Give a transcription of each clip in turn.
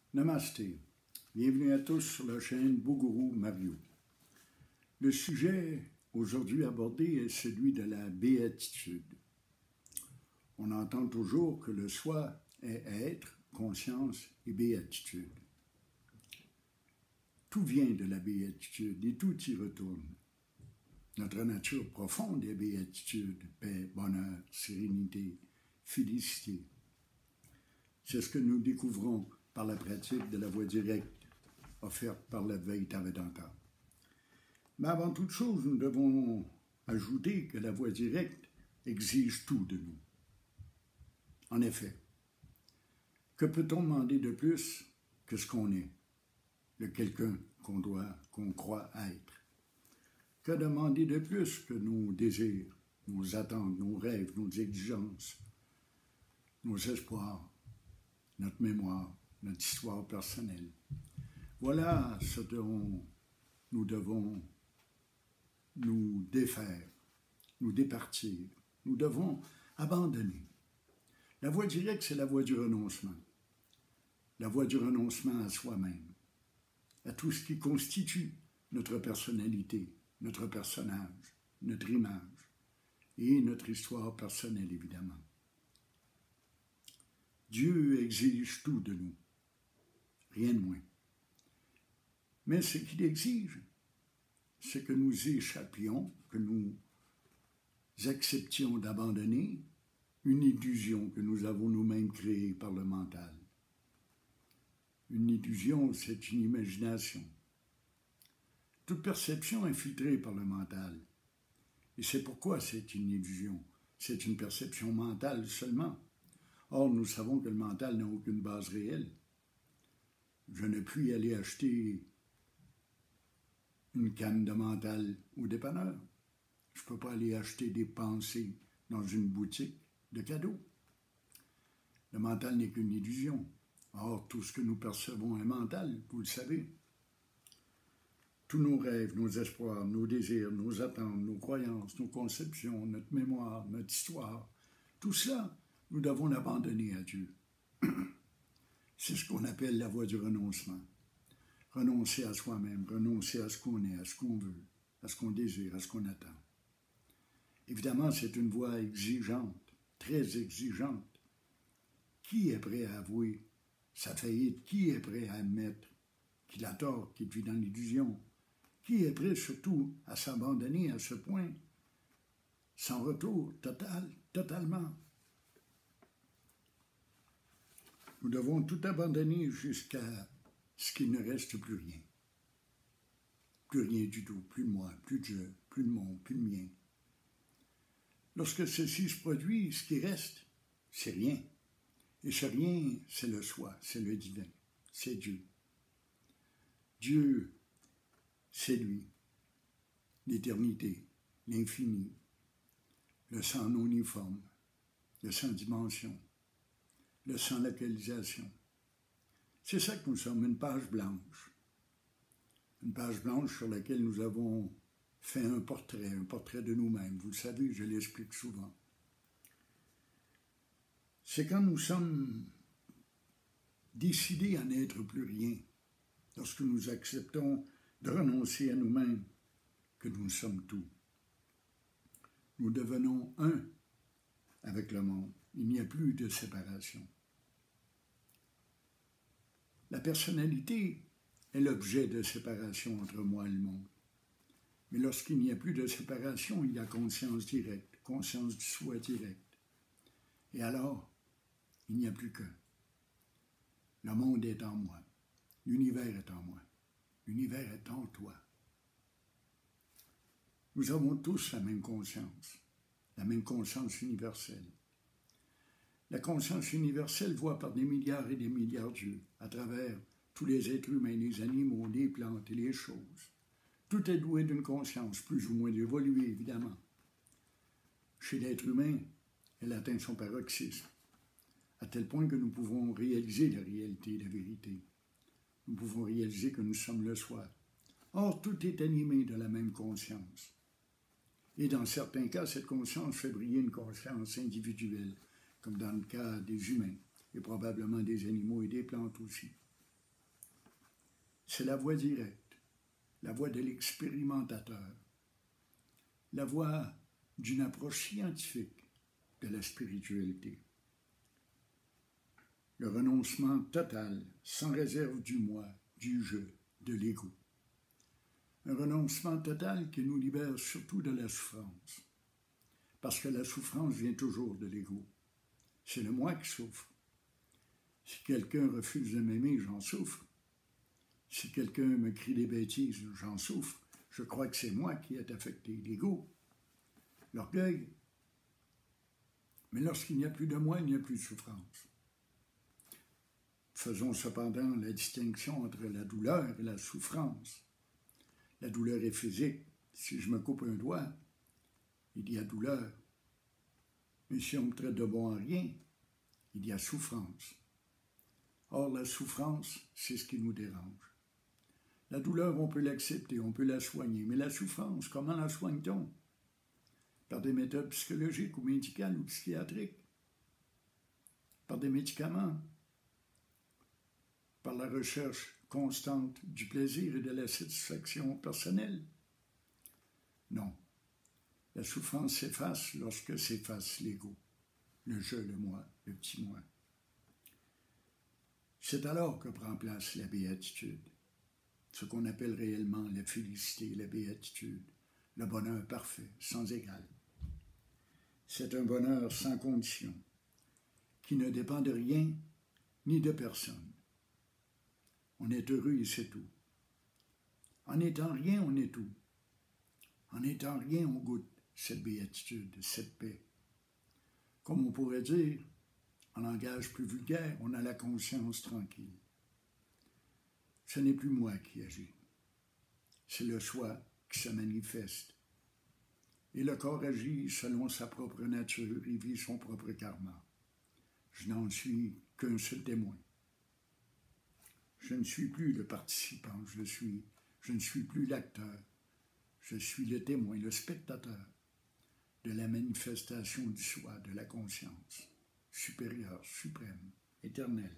Namasté. Bienvenue à tous sur la chaîne Bougourou Mario. Le sujet aujourd'hui abordé est celui de la béatitude. On entend toujours que le soi est être, conscience et béatitude. Tout vient de la béatitude et tout y retourne. Notre nature profonde est béatitude, paix, bonheur, sérénité, félicité. C'est ce que nous découvrons par la pratique de la voie directe offerte par l'Advaita Vedanta. Mais avant toute chose, nous devons ajouter que la voie directe exige tout de nous. En effet, que peut-on demander de plus que ce qu'on est, le quelqu'un qu'on croit être? Que demander de plus que nos désirs, nos attentes, nos rêves, nos exigences, nos espoirs, notre mémoire, notre histoire personnelle? Voilà ce dont nous devons nous défaire, nous départir. Nous devons abandonner. La voie directe, c'est la voie du renoncement. La voie du renoncement à soi-même, à tout ce qui constitue notre personnalité, notre personnage, notre image et notre histoire personnelle, évidemment. Dieu exige tout de nous, rien de moins. Mais ce qu'il exige, c'est que nous échappions, que nous acceptions d'abandonner une illusion que nous avons nous-mêmes créée par le mental. Une illusion, c'est une imagination. Toute perception est filtrée par le mental. Et c'est pourquoi c'est une illusion. C'est une perception mentale seulement. Or, nous savons que le mental n'a aucune base réelle. Je ne puis aller acheter une canne de mental au dépanneur. Je ne peux pas aller acheter des pensées dans une boutique de cadeaux. Le mental n'est qu'une illusion. Or, tout ce que nous percevons est mental, vous le savez. Tous nos rêves, nos espoirs, nos désirs, nos attentes, nos croyances, nos conceptions, notre mémoire, notre histoire, tout cela, nous devons l'abandonner à Dieu. C'est ce qu'on appelle la voie du renoncement. Renoncer à soi-même, renoncer à ce qu'on est, à ce qu'on veut, à ce qu'on désire, à ce qu'on attend. Évidemment, c'est une voie exigeante, très exigeante. Qui est prêt à avouer sa faillite? Qui est prêt à admettre qu'il a tort, qu'il vit dans l'illusion? Qui est prêt surtout à s'abandonner à ce point, sans retour, totalement? Nous devons tout abandonner jusqu'à ce qu'il ne reste plus rien. Plus rien du tout, plus de moi, plus de je, plus de mon, plus de mien. Lorsque ceci se produit, ce qui reste, c'est rien. Et ce rien, c'est le soi, c'est le divin, c'est Dieu. Dieu, c'est lui, l'éternité, l'infini, le sans non-uniforme, le sans dimension, le sans localisation. C'est ça que nous sommes, une page blanche. Une page blanche sur laquelle nous avons fait un portrait de nous-mêmes. Vous le savez, je l'explique souvent. C'est quand nous sommes décidés à n'être plus rien, lorsque nous acceptons de renoncer à nous-mêmes, que nous sommes tout. Nous devenons un avec le monde. Il n'y a plus de séparation. La personnalité est l'objet de séparation entre moi et le monde. Mais lorsqu'il n'y a plus de séparation, il y a conscience directe, conscience du soi direct. Et alors, il n'y a plus qu'un. Le monde est en moi. L'univers est en moi. L'univers est en toi. Nous avons tous la même conscience universelle. La conscience universelle voit par des milliards et des milliards d'yeux, à travers tous les êtres humains, les animaux, les plantes et les choses. Tout est doué d'une conscience, plus ou moins évoluée, évidemment. Chez l'être humain, elle atteint son paroxysme, à tel point que nous pouvons réaliser la réalité et la vérité. Nous pouvons réaliser que nous sommes le soi. Or, tout est animé de la même conscience. Et dans certains cas, cette conscience fait briller une conscience individuelle, comme dans le cas des humains, et probablement des animaux et des plantes aussi. C'est la voie directe, la voie de l'expérimentateur, la voie d'une approche scientifique de la spiritualité. Le renoncement total, sans réserve du moi, du je, de l'ego. Un renoncement total qui nous libère surtout de la souffrance. Parce que la souffrance vient toujours de l'ego. C'est le moi qui souffre. Si quelqu'un refuse de m'aimer, j'en souffre. Si quelqu'un me crie des bêtises, j'en souffre. Je crois que c'est moi qui est affecté. L'ego, l'orgueil. Mais lorsqu'il n'y a plus de moi, il n'y a plus de souffrance. Faisons cependant la distinction entre la douleur et la souffrance. La douleur est physique. Si je me coupe un doigt, il y a douleur. Mais si on me traite de bon à rien, il y a souffrance. Or, la souffrance, c'est ce qui nous dérange. La douleur, on peut l'accepter, on peut la soigner, mais la souffrance, comment la soigne-t-on? Par des méthodes psychologiques ou médicales ou psychiatriques? Par des médicaments? Par la recherche constante du plaisir et de la satisfaction personnelle? Non. La souffrance s'efface lorsque s'efface l'ego, le je, le moi, le petit moi. C'est alors que prend place la béatitude, ce qu'on appelle réellement la félicité, la béatitude, le bonheur parfait, sans égal. C'est un bonheur sans condition, qui ne dépend de rien ni de personne. On est heureux et c'est tout. En n'étant rien, on est tout. En n'étant rien, on goûte cette béatitude, cette paix. Comme on pourrait dire, en langage plus vulgaire, on a la conscience tranquille. Ce n'est plus moi qui agis. C'est le soi qui se manifeste. Et le corps agit selon sa propre nature et vit son propre karma. Je n'en suis qu'un seul témoin. Je ne suis plus le participant, je ne suis plus l'acteur. Je suis le témoin, le spectateur de la manifestation du soi, de la conscience supérieure, suprême, éternelle.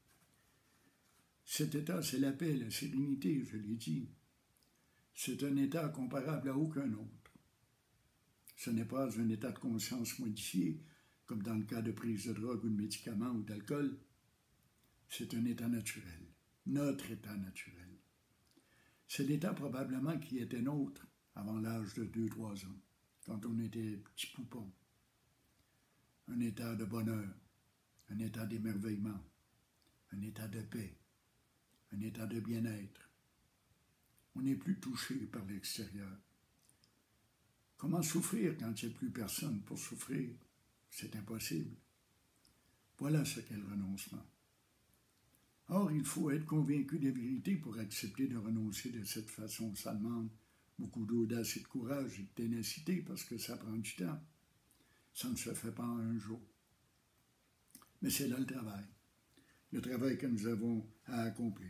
Cet état, c'est la paix, la sérénité, je l'ai dit. C'est un état comparable à aucun autre. Ce n'est pas un état de conscience modifié, comme dans le cas de prise de drogue ou de médicaments ou d'alcool. C'est un état naturel, notre état naturel. C'est l'état probablement qui était nôtre avant l'âge de 2-3 ans, quand on était petit poupon. Un état de bonheur, un état d'émerveillement, un état de paix, un état de bien-être. On n'est plus touché par l'extérieur. Comment souffrir quand il n'y a plus personne pour souffrir? C'est impossible. Voilà ce qu'est le renoncement. Or, il faut être convaincu de la vérité pour accepter de renoncer de cette façon. Ça demande beaucoup d'audace et de courage et de ténacité parce que ça prend du temps. Ça ne se fait pas en un jour. Mais c'est là le travail que nous avons à accomplir.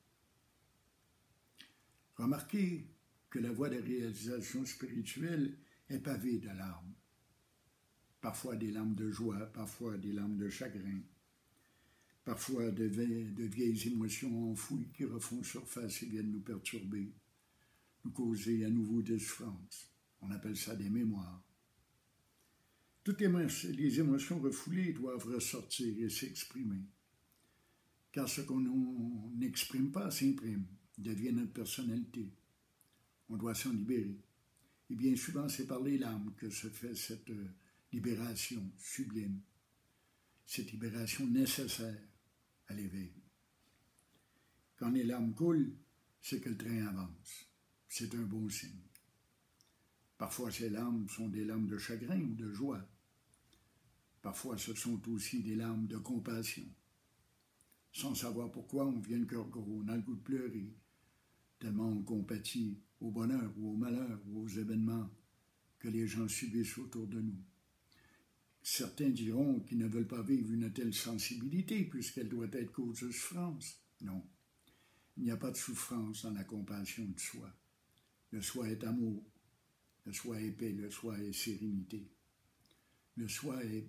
Remarquez que la voie de réalisation spirituelle est pavée de larmes. Parfois des larmes de joie, parfois des larmes de chagrin, parfois de vieilles émotions enfouies qui refont surface et viennent nous perturber, nous causer à nouveau des souffrances. On appelle ça des mémoires. Toutes les émotions refoulées doivent ressortir et s'exprimer. Car ce qu'on n'exprime pas s'imprime, devient notre personnalité. On doit s'en libérer. Et bien souvent, c'est par les larmes que se fait cette libération sublime, cette libération nécessaire à l'éveil. Quand les larmes coulent, c'est que le train avance. C'est un bon signe. Parfois, ces larmes sont des larmes de chagrin ou de joie. Parfois, ce sont aussi des larmes de compassion. Sans savoir pourquoi, on vient le cœur gros, on a le goût de pleurer, tellement on compatit au bonheur ou au malheur ou aux événements que les gens subissent autour de nous. Certains diront qu'ils ne veulent pas vivre une telle sensibilité puisqu'elle doit être cause de souffrance. Non, il n'y a pas de souffrance dans la compassion de soi. Le soi est amour, le soi est paix, le soi est sérénité. Le soi est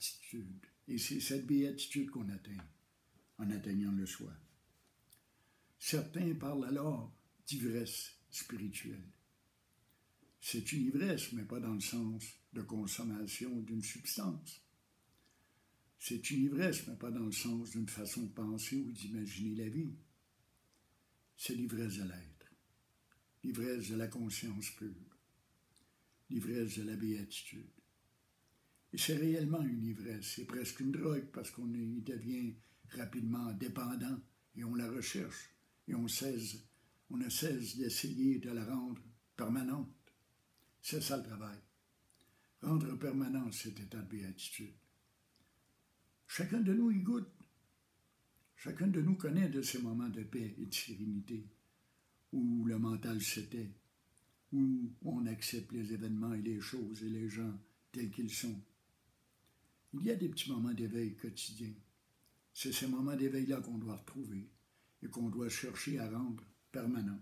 béatitude. Et c'est cette béatitude qu'on atteint en atteignant le soi. Certains parlent alors d'ivresse spirituelle. C'est une ivresse, mais pas dans le sens de consommation d'une substance. C'est une ivresse, mais pas dans le sens d'une façon de penser ou d'imaginer la vie. C'est l'ivresse de l'être, l'ivresse de la conscience pure, l'ivresse de la béatitude. Et c'est réellement une ivresse, c'est presque une drogue parce qu'on y devient rapidement dépendant et on la recherche et on ne cesse d'essayer de la rendre permanente. C'est ça le travail. Rendre permanent cet état de béatitude. Chacun de nous y goûte. Chacun de nous connaît de ces moments de paix et de sérénité où le mental se tait, où on accepte les événements et les choses et les gens tels qu'ils sont. Il y a des petits moments d'éveil quotidien. C'est ces moments d'éveil-là qu'on doit retrouver et qu'on doit chercher à rendre permanent.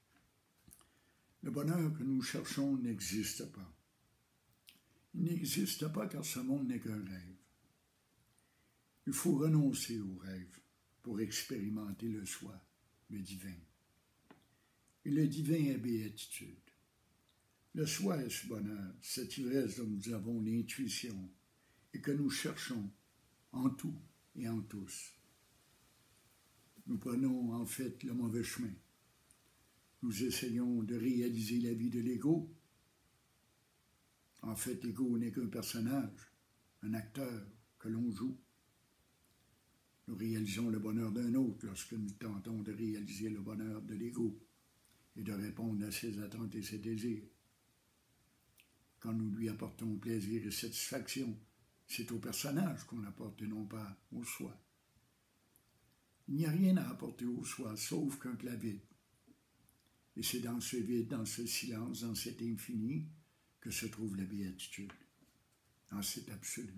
Le bonheur que nous cherchons n'existe pas. Il n'existe pas car ce monde n'est qu'un rêve. Il faut renoncer au rêve pour expérimenter le soi, le divin. Et le divin est béatitude. Le soi est ce bonheur, cette ivresse dont nous avons l'intuition et que nous cherchons en tout et en tous. Nous prenons en fait le mauvais chemin. Nous essayons de réaliser la vie de l'ego. En fait, l'ego n'est qu'un personnage, un acteur que l'on joue. Nous réalisons le bonheur d'un autre lorsque nous tentons de réaliser le bonheur de l'ego et de répondre à ses attentes et ses désirs. Quand nous lui apportons plaisir et satisfaction, c'est au personnage qu'on apporte et non pas au soi. Il n'y a rien à apporter au soi sauf qu'un plat vide. Et c'est dans ce vide, dans ce silence, dans cet infini que se trouve la béatitude, dans cet absolu.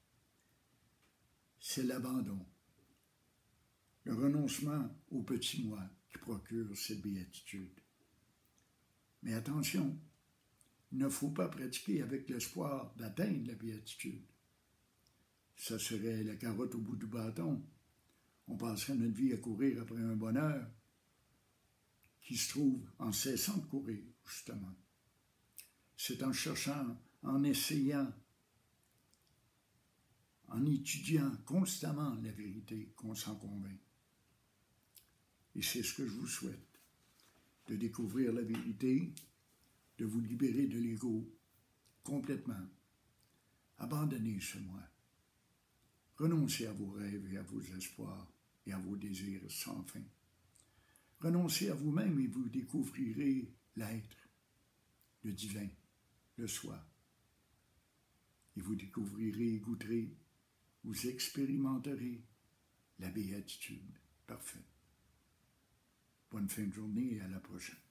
C'est l'abandon, le renoncement au petit moi qui procure cette béatitude. Mais attention, il ne faut pas pratiquer avec l'espoir d'atteindre la béatitude. Ça serait la carotte au bout du bâton. On passerait notre vie à courir après un bonheur qui se trouve en cessant de courir, justement. C'est en cherchant, en essayant, en étudiant constamment la vérité qu'on s'en convainc. Et c'est ce que je vous souhaite, de découvrir la vérité, de vous libérer de l'ego complètement. Abandonnez ce moi. Renoncez à vos rêves et à vos espoirs et à vos désirs sans fin. Renoncez à vous-même et vous découvrirez l'être, le divin, le soi. Et vous découvrirez, goûterez, vous expérimenterez la béatitude parfaite. Bonne fin de journée et à la prochaine.